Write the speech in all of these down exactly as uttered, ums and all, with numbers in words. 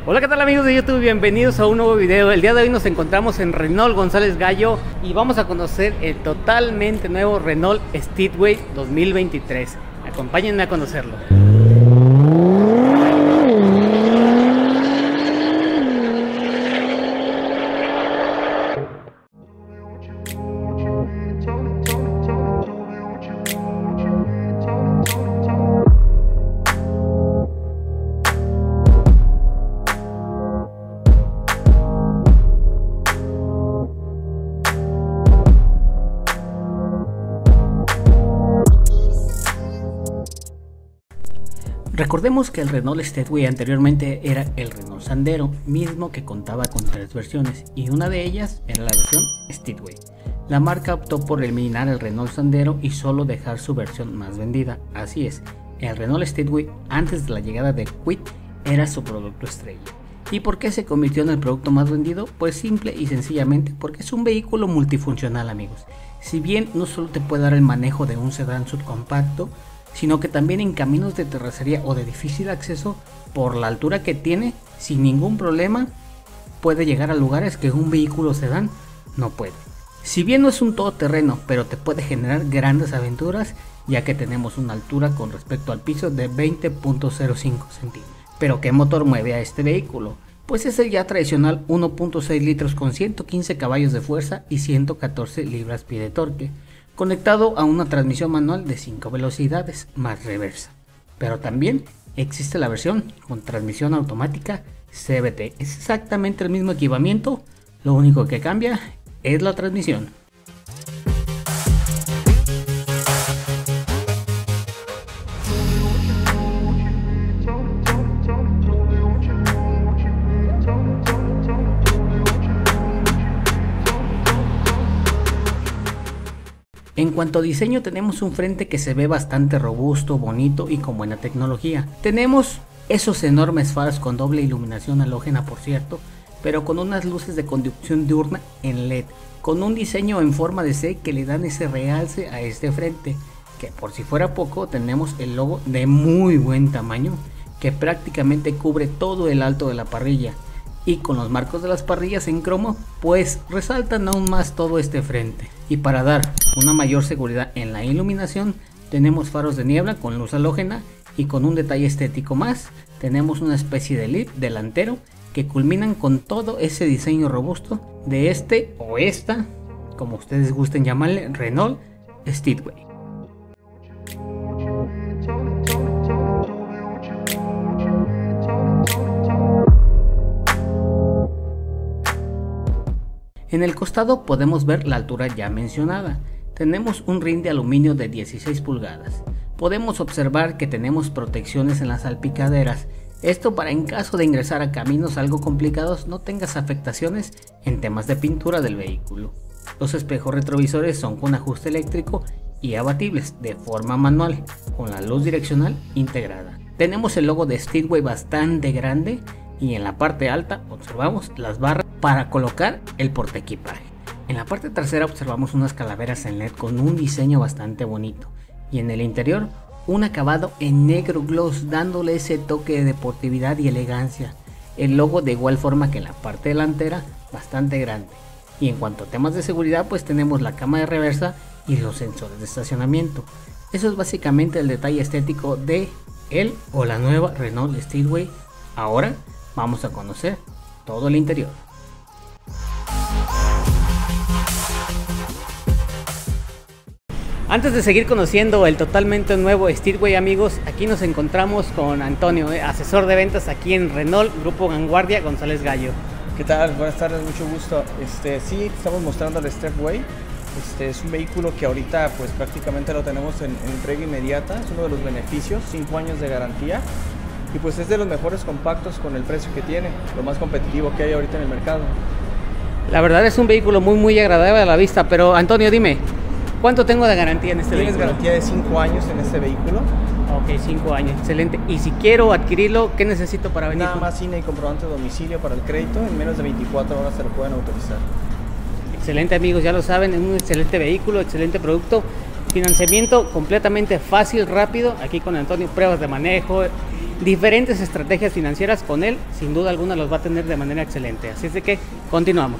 Hola, ¿qué tal amigos de YouTube? Bienvenidos a un nuevo video. El día de hoy nos encontramos en Renault González Gallo y vamos a conocer el totalmente nuevo Renault Speedway dos mil veintitrés. Acompáñenme a conocerlo. Recordemos que el Renault Speedway anteriormente era el Renault Sandero, mismo que contaba con tres versiones y una de ellas era la versión Speedway. La marca optó por eliminar el Renault Sandero y solo dejar su versión más vendida. Así es, el Renault Speedway antes de la llegada de Kwid era su producto estrella. ¿Y por qué se convirtió en el producto más vendido? Pues simple y sencillamente porque es un vehículo multifuncional, amigos. Si bien no solo te puede dar el manejo de un sedán subcompacto, sino que también en caminos de terracería o de difícil acceso, por la altura que tiene, sin ningún problema puede llegar a lugares que un vehículo sedán no puede. Si bien no es un todoterreno, pero te puede generar grandes aventuras, ya que tenemos una altura con respecto al piso de veinte punto cero cinco centímetros. Pero ¿qué motor mueve a este vehículo? Pues es el ya tradicional uno punto seis litros con ciento quince caballos de fuerza y ciento catorce libras-pie de torque, conectado a una transmisión manual de cinco velocidades más reversa. Pero también existe la versión con transmisión automática C V T. Es exactamente el mismo equipamiento, lo único que cambia es la transmisión. En cuanto a diseño, tenemos un frente que se ve bastante robusto, bonito y con buena tecnología. Tenemos esos enormes faros con doble iluminación halógena, por cierto, pero con unas luces de conducción diurna en L E D, con un diseño en forma de C que le dan ese realce a este frente, que por si fuera poco tenemos el logo de muy buen tamaño que prácticamente cubre todo el alto de la parrilla, y con los marcos de las parrillas en cromo pues resaltan aún más todo este frente. Y para dar una mayor seguridad en la iluminación tenemos faros de niebla con luz halógena, y con un detalle estético más tenemos una especie de L E D delantero que culminan con todo ese diseño robusto de este o esta, como ustedes gusten llamarle, Renault Speedway. En el costado podemos ver la altura ya mencionada. Tenemos un rin de aluminio de dieciséis pulgadas. Podemos observar que tenemos protecciones en las salpicaderas. Esto para en caso de ingresar a caminos algo complicados no tengas afectaciones en temas de pintura del vehículo. Los espejos retrovisores son con ajuste eléctrico y abatibles de forma manual, con la luz direccional integrada. Tenemos el logo de Speedway bastante grande y en la parte alta observamos las barras para colocar el portaequipaje. En la parte trasera observamos unas calaveras en L E D con un diseño bastante bonito, y en el interior un acabado en negro gloss dándole ese toque de deportividad y elegancia. El logo de igual forma que en la parte delantera bastante grande. Y en cuanto a temas de seguridad pues tenemos la cámara de reversa y los sensores de estacionamiento. Eso es básicamente el detalle estético de el o la nueva Renault Speedway. Ahora vamos a conocer todo el interior. Antes de seguir conociendo el totalmente nuevo Speedway, amigos, aquí nos encontramos con Antonio, eh, asesor de ventas aquí en Renault Grupo Vanguardia González Gallo. ¿Qué tal? Buenas tardes, mucho gusto. Este, sí, estamos mostrando el Speedway. Este es un vehículo que ahorita pues prácticamente lo tenemos en, en entrega inmediata. Es uno de los beneficios, cinco años de garantía. Y pues es de los mejores compactos con el precio que tiene, lo más competitivo que hay ahorita en el mercado. La verdad es un vehículo muy muy agradable a la vista, pero Antonio, dime, ¿cuánto tengo de garantía en este Tienes vehículo? garantía de cinco años en este vehículo. Ok, cinco años, excelente. Y si quiero adquirirlo, ¿qué necesito para venir? Nada más I N E y comprobante de domicilio para el crédito, en menos de veinticuatro horas se lo pueden autorizar. Excelente, amigos, ya lo saben, es un excelente vehículo, excelente producto. Financiamiento completamente fácil, rápido, aquí con Antonio, pruebas de manejo, diferentes estrategias financieras con él, sin duda alguna los va a tener de manera excelente. Así es de que continuamos.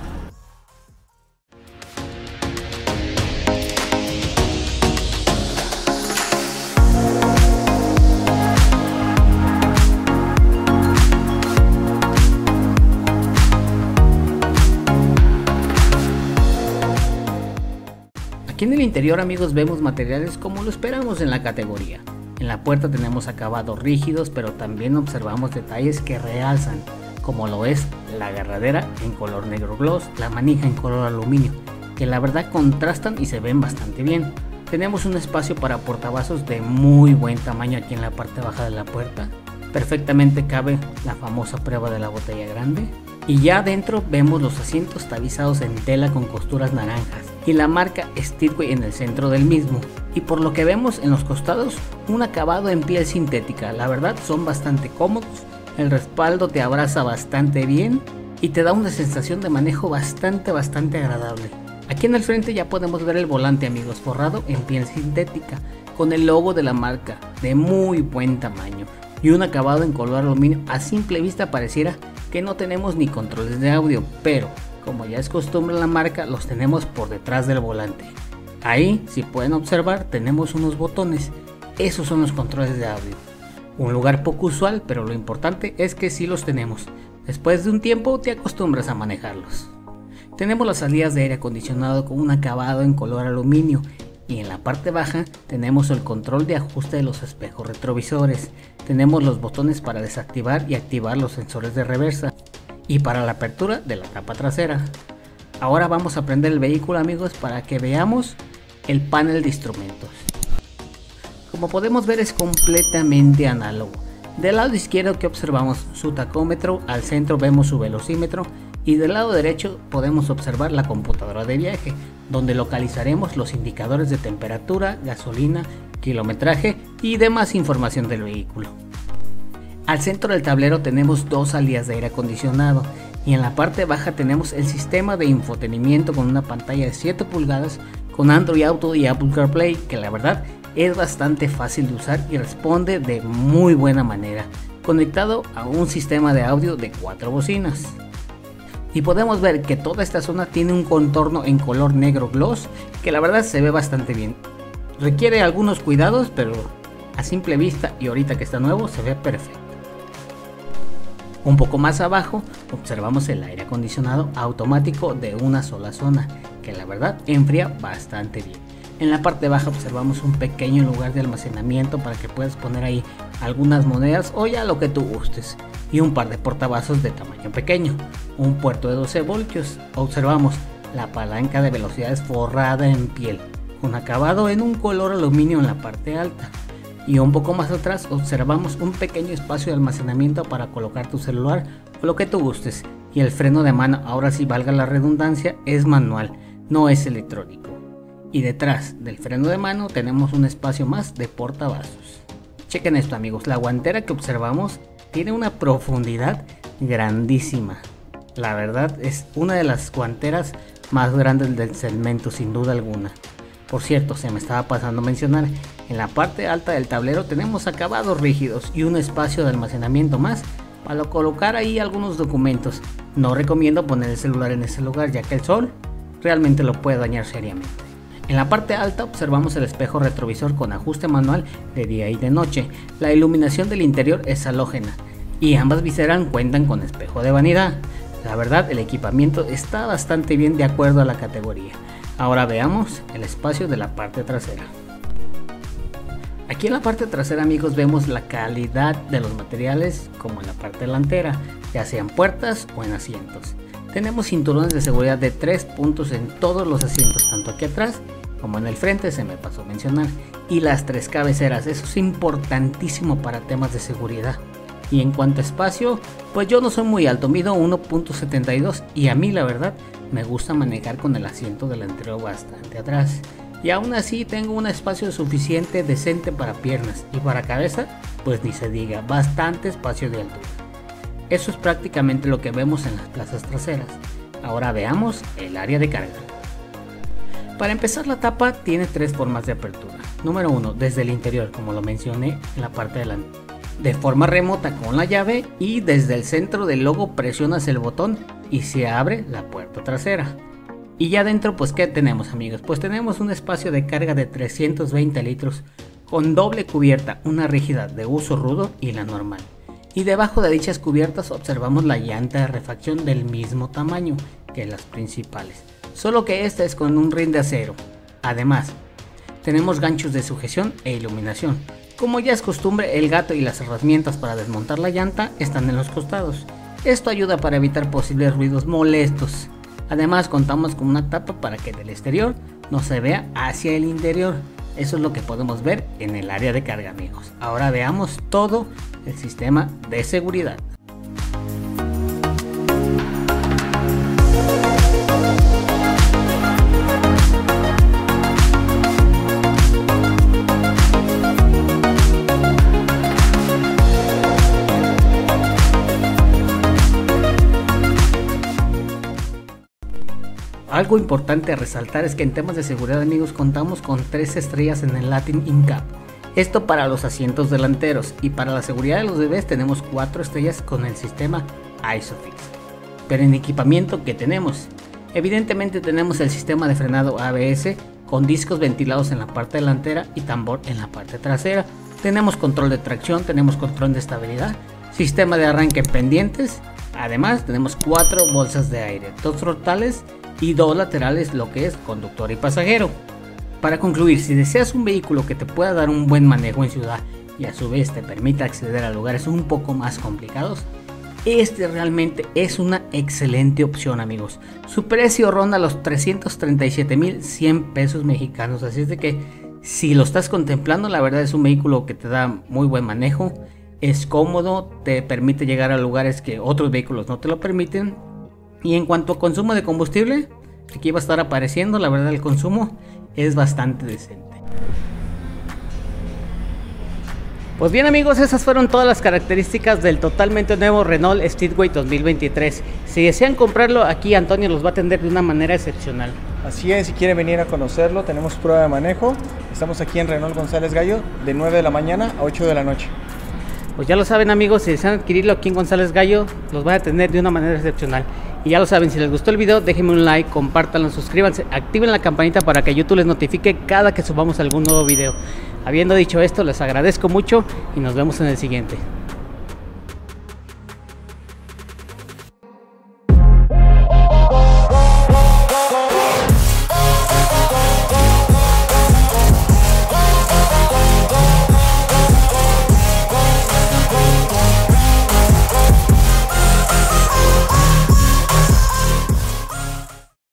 Aquí en el interior, amigos, vemos materiales como lo esperamos en la categoría. En la puerta tenemos acabados rígidos, pero también observamos detalles que realzan, como lo es la agarradera en color negro gloss, la manija en color aluminio, que la verdad contrastan y se ven bastante bien. Tenemos un espacio para portavasos de muy buen tamaño aquí en la parte baja de la puerta. Perfectamente cabe la famosa prueba de la botella grande. Y ya adentro vemos los asientos tapizados en tela con costuras naranjas y la marca Speedway en el centro del mismo. Y por lo que vemos en los costados, un acabado en piel sintética. La verdad son bastante cómodos, el respaldo te abraza bastante bien y te da una sensación de manejo bastante bastante agradable. Aquí en el frente ya podemos ver el volante, amigos, forrado en piel sintética con el logo de la marca de muy buen tamaño y un acabado en color aluminio. A simple vista pareciera que no tenemos ni controles de audio, pero como ya es costumbre en la marca, los tenemos por detrás del volante. Ahí, si pueden observar, tenemos unos botones, esos son los controles de audio. Un lugar poco usual, pero lo importante es que sí los tenemos. Después de un tiempo te acostumbras a manejarlos. Tenemos las salidas de aire acondicionado con un acabado en color aluminio. Y en la parte baja tenemos el control de ajuste de los espejos retrovisores. Tenemos los botones para desactivar y activar los sensores de reversa y para la apertura de la tapa trasera. Ahora vamos a prender el vehículo, amigos, para que veamos el panel de instrumentos. Como podemos ver, es completamente análogo. Del lado izquierdo que observamos su tacómetro, al centro vemos su velocímetro y del lado derecho podemos observar la computadora de viaje, donde localizaremos los indicadores de temperatura, gasolina, kilometraje y demás información del vehículo. Al centro del tablero tenemos dos salidas de aire acondicionado y en la parte baja tenemos el sistema de infotenimiento con una pantalla de siete pulgadas con Android Auto y Apple CarPlay, que la verdad es bastante fácil de usar y responde de muy buena manera, conectado a un sistema de audio de cuatro bocinas. Y podemos ver que toda esta zona tiene un contorno en color negro gloss que la verdad se ve bastante bien. Requiere algunos cuidados, pero a simple vista y ahorita que está nuevo se ve perfecto. Un poco más abajo observamos el aire acondicionado automático de una sola zona, que la verdad enfría bastante bien. En la parte baja observamos un pequeño lugar de almacenamiento para que puedas poner ahí algunas monedas o ya lo que tú gustes, y un par de portavasos de tamaño pequeño, un puerto de doce voltios. Observamos la palanca de velocidades forrada en piel, con acabado en un color aluminio en la parte alta, y un poco más atrás observamos un pequeño espacio de almacenamiento para colocar tu celular o lo que tú gustes, y el freno de mano, ahora sí valga la redundancia, es manual, no es electrónico. Y detrás del freno de mano tenemos un espacio más de portavasos. Chequen esto, amigos, la guantera que observamos tiene una profundidad grandísima. La verdad es una de las guanteras más grandes del segmento, sin duda alguna. Por cierto, se me estaba pasando a mencionar, en la parte alta del tablero tenemos acabados rígidos y un espacio de almacenamiento más para colocar ahí algunos documentos. No recomiendo poner el celular en ese lugar, ya que el sol realmente lo puede dañar seriamente. En la parte alta observamos el espejo retrovisor con ajuste manual de día y de noche. La iluminación del interior es halógena y ambas viseras cuentan con espejo de vanidad. La verdad, el equipamiento está bastante bien de acuerdo a la categoría. Ahora veamos el espacio de la parte trasera. Aquí en la parte trasera, amigos, vemos la calidad de los materiales como en la parte delantera, ya sean puertas o en asientos. Tenemos cinturones de seguridad de tres puntos en todos los asientos, tanto aquí atrás como en el frente, se me pasó a mencionar, y las tres cabeceras. Eso es importantísimo para temas de seguridad. Y en cuanto a espacio, pues yo no soy muy alto, mido uno punto setenta y dos y a mí la verdad me gusta manejar con el asiento delantero bastante atrás. Y aún así tengo un espacio suficiente decente para piernas, y para cabeza pues ni se diga, bastante espacio de altura. Eso es prácticamente lo que vemos en las plazas traseras. Ahora veamos el área de carga. Para empezar, la tapa tiene tres formas de apertura. Número uno, desde el interior, como lo mencioné en la parte delante. de forma remota con la llave y desde el centro del logo presionas el botón y se abre la puerta trasera. Y ya dentro, pues ¿qué tenemos, amigos? Pues tenemos un espacio de carga de trescientos veinte litros con doble cubierta, una rígida de uso rudo y la normal. Y debajo de dichas cubiertas observamos la llanta de refacción del mismo tamaño que las principales, solo que esta es con un rin de acero. Además, tenemos ganchos de sujeción e iluminación. Como ya es costumbre, el gato y las herramientas para desmontar la llanta están en los costados. Esto ayuda para evitar posibles ruidos molestos. Además, contamos con una tapa para que del exterior no se vea hacia el interior. Eso es lo que podemos ver en el área de carga, amigos. Ahora veamos todo el sistema de seguridad. Algo importante a resaltar es que en temas de seguridad, amigos, contamos con tres estrellas en el Latin N C A P. Esto para los asientos delanteros, y para la seguridad de los bebés tenemos cuatro estrellas con el sistema ISOFIX. Pero en equipamiento, ¿qué tenemos? Evidentemente tenemos el sistema de frenado A B S con discos ventilados en la parte delantera y tambor en la parte trasera. Tenemos control de tracción, tenemos control de estabilidad, sistema de arranque en pendientes. Además tenemos cuatro bolsas de aire, dos frontales y dos laterales, lo que es conductor y pasajero. Para concluir, si deseas un vehículo que te pueda dar un buen manejo en ciudad y a su vez te permita acceder a lugares un poco más complicados, este realmente es una excelente opción, amigos. Su precio ronda los trescientos treinta y siete mil cien pesos mexicanos, así es de que si lo estás contemplando, la verdad es un vehículo que te da muy buen manejo, es cómodo, te permite llegar a lugares que otros vehículos no te lo permiten. Y en cuanto a consumo de combustible, aquí va a estar apareciendo, la verdad el consumo es bastante decente. Pues bien, amigos, esas fueron todas las características del totalmente nuevo Renault Speedway dos mil veintitrés. Si desean comprarlo, aquí Antonio los va a atender de una manera excepcional. Así es, si quieren venir a conocerlo, tenemos prueba de manejo. Estamos aquí en Renault González Gallo de nueve de la mañana a ocho de la noche. Pues ya lo saben, amigos, si desean adquirirlo aquí en González Gallo, los van a atender de una manera excepcional. Y ya lo saben, si les gustó el video, déjenme un like, compártanlo, suscríbanse, activen la campanita para que YouTube les notifique cada que subamos algún nuevo video. Habiendo dicho esto, les agradezco mucho y nos vemos en el siguiente.